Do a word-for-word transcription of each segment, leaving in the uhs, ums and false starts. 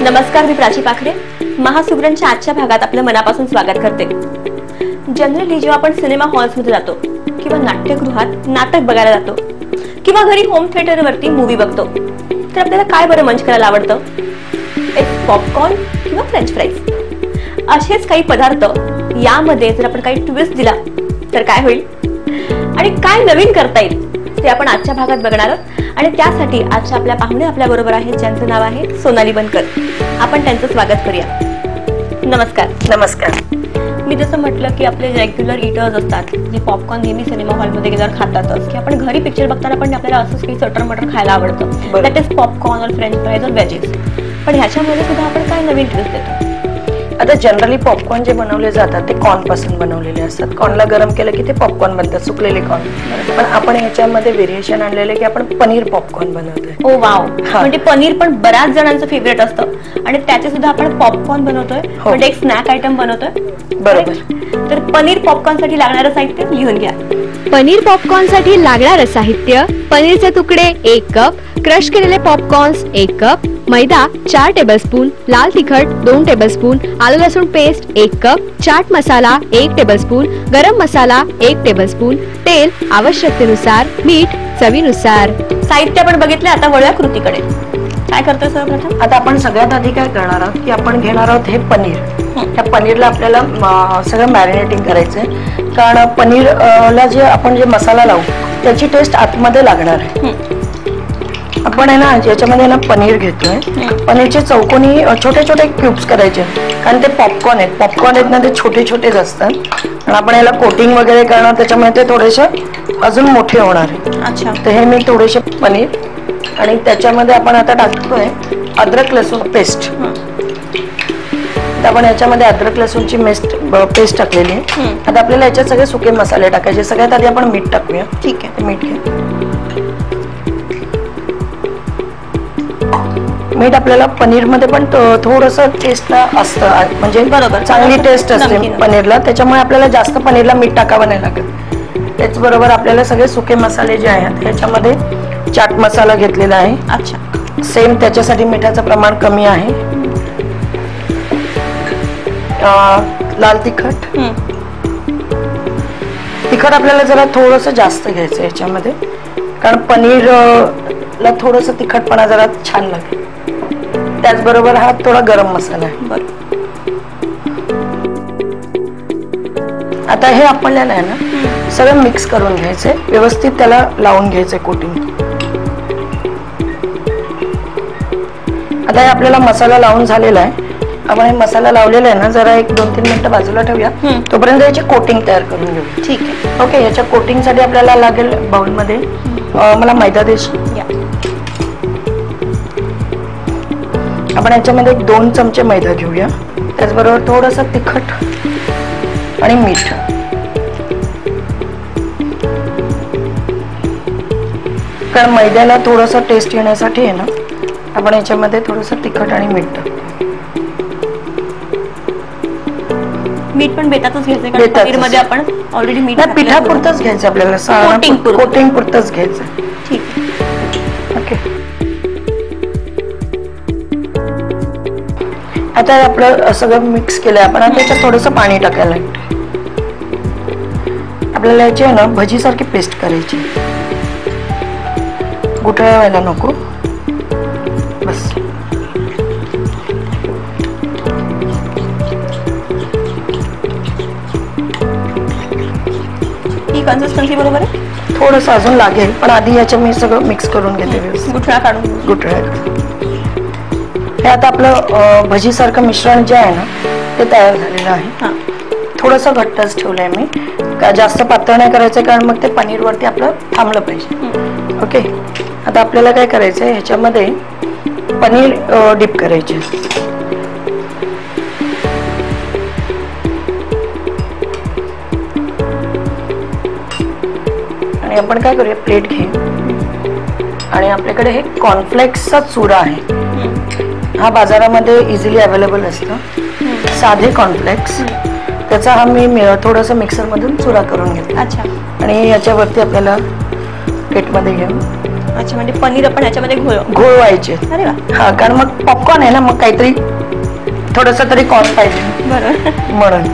नमस्कार, मी प्राची पाखरे. महासुगरणच्या आजच्या भागात आपलं मनापासून स्वागत करते. जनरली जेव्हा आपण सिनेमा हॉल्समध्ये जातो किंवा नाट्यगृहात नाटक बघायला जातो किंवा घरी होम थिएटरवरती मूवी बघतो तर आपल्याला काय बरं मंच करायला आवडतं? एक पॉपकॉर्न किंवा फ्रेंच फ्राईज असेच काही पदार्थ. यामध्ये जर आपण काही ट्विस्ट दिला तर काय होईल आणि काय नवीन करता येईल ते आपण आजच्या भागात बघणार आहोत. आणि त्यासाठी आजच्या आपल्या पाहुणे आपल्या बरोबर आहेत, ज्यांचं नाव आहे सोनाली बनकर. आपण त्यांचं स्वागत करूया. नमस्कार. नमस्कार. मी जसं म्हटलं की आपले रेग्युलर इटर्स असतात जे पॉपकॉर्न नेहमी सिनेमा हॉलमध्ये गेल्यावर खातातच, की आपण घरी पिक्चर बघताना पण आपल्याला असंच काही चटर मटर खायला आवडतं. दॅट इज पॉपकॉर्न और फ्रेंच फ्राईज और वेजेस. पण ह्याच्यामध्ये सुद्धा आपण काय नवीन ट्विस्ट देतो? आता जनरली पॉपकॉर्न जे बनवले जातात ते कॉर्न पासून बनवलेले असतात. कॉर्नला गरम केलं की ते पॉपकॉर्न बनतात, सुकलेले कॉर्न. पण आपण ह्याच्यामध्ये व्हेरिएशन आणलेले की आपण पनीर पॉपकॉर्न बनवतोय. Oh wow. म्हणजे पनीर पण बऱ्याच जणांचं फेवरेट असतं आणि त्याचे सुद्धा आपण पॉपकॉर्न बनवतोय, म्हणजे एक स्नॅक आयटम बनवतोय. बरोबर. तर पनीर पॉपकॉर्न साठी लागणारं साहित्य लिहून घ्या. पनीर पॉपकॉर्न साठी लागणारं साहित्य: पनीरचे तुकडे एक कप, क्रश केलेले पॉपकॉर्न्स एक कप, मैदा चार टेबलस्पून, लाल तिखट दोन टेबलस्पून, आलं लसूण पेस्ट एक कप, चाट मसाला एक टेबलस्पून, गरम मसाला एक टेबलस्पून, तेल आवश्यकतेनुसार, मीठ चवीनुसार. साहित्य आपण बघितले. आता वळूया कृतीकडे. काय करतोय सर्वप्रथम? आता आपण सगळ्यात आधी काय करणार आहोत की आपण घेणार आहोत हे पनीर. त्या पनीरला आपल्याला सगळं मॅरिनेटिंग करायचंय, कारण पनीरला जे आपण जे मसाला लावू त्याची टेस्ट आतमध्ये लागणार आहे. आपण आहे ना याच्यामध्ये ना पनीर घेतोय. पनीरचे चौकोनी छोटे छोटे क्यूब्स करायचे, कारण ते पॉपकॉर्न आहेत. पॉपकॉर्न आहेत ना ते छोटे छोटेच असतात आणि आपण याला कोटिंग वगैरे करणार, त्याच्यामुळे ते थोडेसे अजून मोठे होणार आहे. अच्छा. तर हे मी थोडेसे पनीर आणि त्याच्यामध्ये आपण आता टाकतोय अद्रक लसूण पेस्ट. आपण याच्यामध्ये अद्रक लसूणची मेस्ट पेस्ट टाकलेली आहे. आता आपल्याला याच्यात सगळे सुके मसाले टाकायचे. सगळ्यात आधी आपण मीठ टाकूया. ठीक आहे. मीठ घ्या. मीठ आपल्याला पनीर मध्ये पण थोडस टेस्ट असतं, म्हणजे बरोबर चांगली टेस्ट असते पनीरला, त्याच्यामुळे आपल्याला जास्त पनीरला मीठ टाकावं नाही लागत. त्याचबरोबर आपल्याला सगळे सुके मसाले जे आहेत ह्याच्यामध्ये चाट मसाला घेतलेला आहे. अच्छा. सेम त्याच्यासाठी मिठाचं प्रमाण कमी आहे. लाल तिखट. तिखट आपल्याला जरा थोडस जास्त घ्यायचं याच्यामध्ये, कारण पनीरला थोडस तिखटपणा जरा छान लागेल. त्याचबरोबर हा थोडा गरम मसाला आहे. आता हे आपल्याला आहे ना सगळं मिक्स करून घ्यायचंय, व्यवस्थित त्याला लावून घ्यायचंय कोटिंग. आता हे आपल्याला मसाला लावून झालेला आहे. आपण हे मसाला लावलेला आहे ना जरा एक दोन तीन मिनिटं बाजूला ठेवूया, तोपर्यंत याची कोटिंग तयार करून घेऊ. ठीक आहे. ओके. याच्या कोटिंग साठी आपल्याला लागेल बाउलमध्ये मला मैदा देशील. आपण याच्यामध्ये एक दोन चमचे मैदा घेऊया. त्याचबरोबर थोडस तिखट आणि मीठ. कारण मैद्याला थोडस टेस्ट येण्यासाठी आहे ना आपण याच्यामध्ये थोडस तिखट आणि मीठ टाकू. मीठ पण बेतातच घ्यायचं, कारण पनीरमध्ये आपण ऑलरेडी मीठ पिठापुरतच घ्यायचं आपल्याला, कोटिंग पुरतच घ्यायचं. ठीक. ओके. आता आपलं सगळं मिक्स केलंय आपण. आता त्याच्यात थोडंसं पाणी टाकायला लागतं. आपल्याला याची आहे ना भजी सारखी पेस्ट करायची, गुठळ्या व्हायला नको. बस. ही कन्सिस्टन्सी बरोबर आहे. थोडंसं अजून लागेल, पण आधी याच्या मी सगळं मिक्स करून घेते व्यवस्थित. गुठळ्या काढून. गुठळ्या. हे आता आपलं भजी सारखं मिश्रण जे आहे ना ते तयार झालेलं आहे. थोडंसं घट्टच ठेवलंय मी, का जास्त पातळ नाही करायचं, कारण मग ते पनीर वरती आपलं थांबलं पाहिजे. ओके. आता आपल्याला काय करायचंय, ह्याच्यामध्ये पनीर डिप करायचे. आणि आपण काय करूया, प्लेट घे आणि आपल्याकडे हे कॉर्नफ्लेक्सचा चुरा आहे. हा बाजारामध्ये इझिली अवेलेबल असतो, साधे कॉर्नफ्लेक्स. त्याचा हा मी थोडंसं मिक्सर मधून चुरा करून घेतला. अच्छा. आणि याच्यावरती आपल्याला प्लेटमध्ये घेऊन अच्छा, म्हणजे पनीर आपण याच्यामध्ये घोळ घोळवायचे. अरे वा. हा, कारण मग पॉपकॉर्न आहे ना, मग काहीतरी थोडस तरी कॉर्न पाहिजे बरोबर. म्हणून.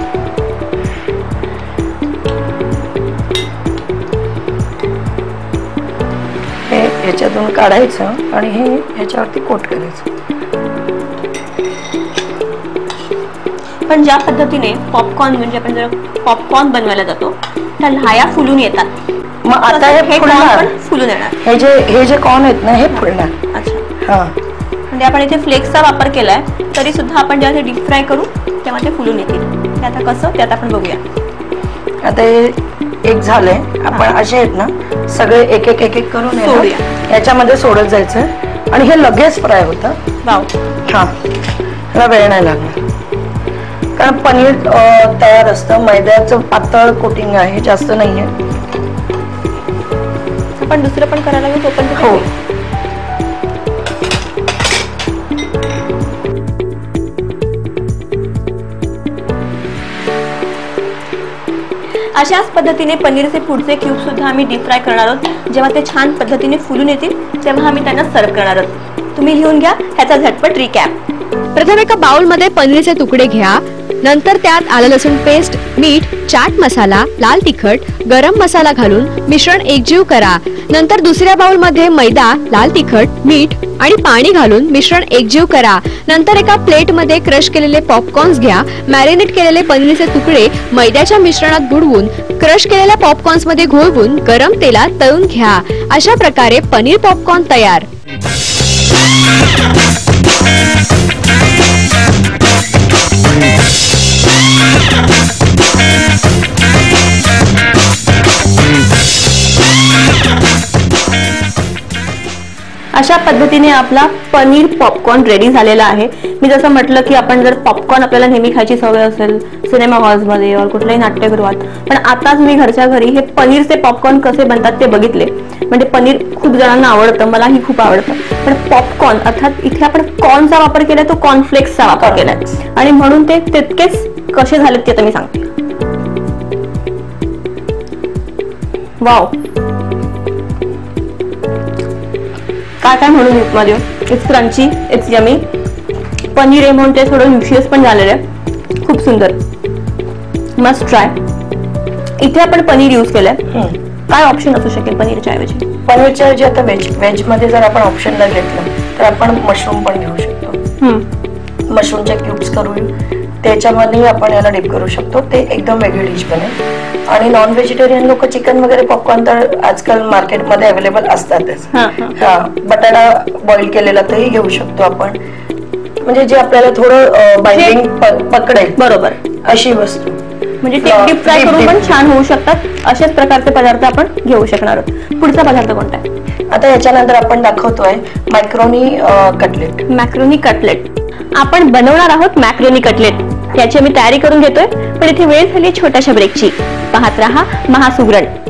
हे याच्यातून काढायचं आणि हे याच्यावरती कोट करायचं. पण ज्या पद्धतीने पॉपकॉर्न म्हणजे आपण जर पॉपकॉर्न बनवायला जातो त्या लाया फुलून येतात, मग आता हे corn फुलणार. पण फुलून येणार. हे जे हे जे कॉर्न आहेत ना, हे फुलणार. अच्छा, हा, म्हणजे आपण इथे फ्लेक्सचा वापर केलाय तरी सुद्धा आपण जेव्हा ते डीप फ्राय करू तेव्हा ते फुलून येतील. ते आता कसं ते आता आपण बघूया. आता हे एक झालंय. आपण असे आहेत ना सगळे एक एक एक एक करून आहे सोडूया. ना, याच्यामध्ये सोडत जायचं आणि हे लगेच फ्राय होतं. वाव. हा, त्याला वेळ नाही लागणार कारण पनीर अं, तयार असतं. मैद्याचं पातळ कोटिंग आहे, जास्त नाहीये. आपण दुसरं पण करायला घेऊ तो पण ते हो. करूया. अशाच पद्धतीने पनीरचे पुढचे क्यूब सुद्धा आम्ही डीप फ्राय करणार आहोत. जेव्हा ते छान पद्धतीने फुलून येतील तेव्हा आम्ही त्यांना सर्व करणार आहोत. तुम्ही लिहून घ्या ह्याचा झटपट रिकॅप. प्रथम एका बाउल मध्ये पनीरचे तुकडे घ्या. नंतर त्यात आलं लसूण पेस्ट, मीठ, चाट मसाला, लाल तिखट, गरम मसाला घालून मिश्रण एकजीव करा. नंतर दुसऱ्या बाउल मध्ये मैदा, लाल तिखट, मीठ आणि पाणी घालून मिश्रण एकजीव करा. नंतर एका प्लेट मध्ये क्रश केलेले पॉपकॉर्न्स घ्या. मॅरिनेट केलेले पनीरचे तुकडे मैद्याच्या मिश्रणात बुडवून क्रश केलेल्या पॉपकॉर्न्स मध्ये घोळवून गरम तेलात तळून घ्या. अशा प्रकारे पनीर पॉपकॉर्न तयार. अशा पद्धतीने आपला पनीर पॉपकॉर्न रेडी झालेला आहे. मी जसं म्हटलं की आपण जर पॉपकॉर्न आपल्याला नेहमी खायची सवय असेल सिनेमा हॉल्समध्ये और कुठल्याही नाट्यगृहात, पण आताच मी घरच्या घरी हे पनीरचे पॉपकॉर्न कसे बनतात ते बघितले. म्हणजे पनीर खूप जणांना आवडतं, मलाही खूप आवडतं. पण पॉपकॉर्न अर्थात इथे आपण कॉर्नचा वापर केलाय, तो कॉर्नफ्लेक्सचा वापर केलाय आणि म्हणून ते तितकेच कसे झालेत ते आता मी सांगते. वाव, काय काय म्हणून मध्ये it's crunchy, it's yummy. Paneer आहे म्हणून ते थोडं न्यूट्रियस पण झालेलं आहे. खूप सुंदर, मस्ट ट्राय. इथे आपण पनीर यूज केलंय. काय ऑप्शन असू शकेल पनीरच्या ऐवजी? पनीरच्या ऐवजी आता व्हेज व्हेज मध्ये जर आपण ऑप्शनला घेतलं तर आपण मशरूम पण घेऊ शकतो. मशरूमचे क्यूब्स करून त्याच्यामध्ये आपण याला डिप करू शकतो. ते एकदम वेगळी डिश बनेल. आणि नॉन व्हेजिटेरियन लोक चिकन वगैरे पॉपकॉर्न तर आजकाल मार्केटमध्ये अवेलेबल असतातच. हा, बटाटा बॉईल केलेला तरी घेऊ शकतो आपण. म्हणजे जे आपल्याला थोडं बाइंडिंग पकडेल, बरोबर, अशी वस्तू. म्हणजे ते डीप फ्राय करून पण छान होऊ शकतात. अशाच प्रकारचे पदार्थ आपण घेऊ शकणार आहोत. पुढचा पदार्थ कोणता आहे? आता याच्यानंतर आपण दाखवतोय मॅक्रोनी कटलेट. मॅक्रोनी कटलेट आपण बनवणार आहोत. मॅक्रोनी कटलेट याची मी तयारी करून घेतोय, पण इथे वेळ झाली छोट्याशा ब्रेकची. पाहत रहा महासुगरण.